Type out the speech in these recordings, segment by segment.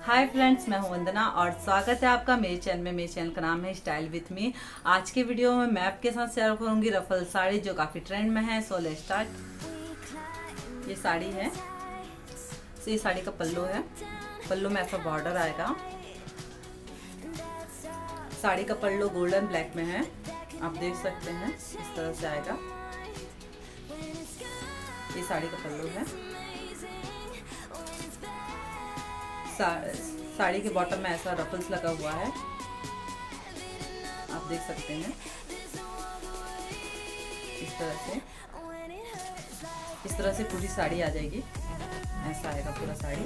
Hi friends, मैं हूं वंदना और स्वागत है आपका मेरे चैनल में। मेरे चैनल का नाम है स्टाइल विथ मी। आज के वीडियो में मैं आपके साथ शेयर करूंगी रफल साड़ी जो काफ़ी ट्रेंड में है। So let's start. ये साड़ी है, तो ये साड़ी का पल्लू है। पल्लू में ऐसा बॉर्डर आएगा। साड़ी का पल्लू गोल्डन ब्लैक में है, आप देख सकते हैं इस तरह से आएगा। ये साड़ी का पल्लू है। साड़ी के बॉटम में ऐसा रफल्स लगा हुआ है, आप देख सकते हैं इस तरह से पूरी साड़ी आ जाएगी। ऐसा आएगा पूरा साड़ी।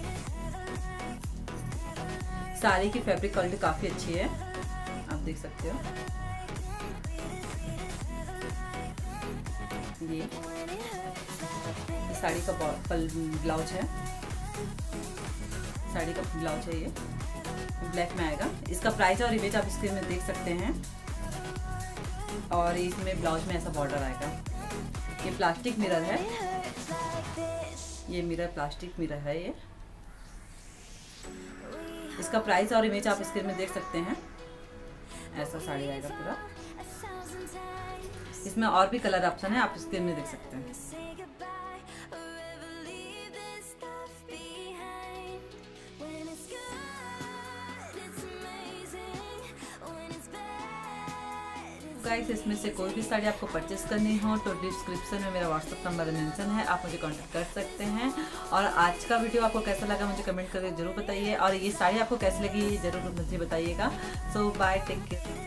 साड़ी की फैब्रिक क्वालिटी काफ़ी अच्छी है, आप देख सकते हो। ये साड़ी का ब्लाउज है। साड़ी का ब्लाउज है, ये ब्लैक में आएगा। इसका प्राइस और इमेज आप स्क्रीन में देख सकते हैं। और इसमें ब्लाउज में ऐसा बॉर्डर आएगा। ये प्लास्टिक मिरर है, ये मिरर प्लास्टिक मिरर है। ये इसका प्राइस और इमेज आप स्क्रीन में देख सकते हैं। ऐसा साड़ी आएगा पूरा। इसमें और भी कलर ऑप्शन है, आप स्क्रीन में देख सकते हैं। गाइस, इसमें से कोई भी साड़ी आपको परचेस करनी हो तो डिस्क्रिप्शन में मेरा व्हाट्सअप नंबर मेंशन है, आप मुझे कांटेक्ट कर सकते हैं। और आज का वीडियो आपको कैसा लगा मुझे कमेंट करके जरूर बताइए। और ये साड़ी आपको कैसी लगी जरूर मुझे बताइएगा। So bye, take care.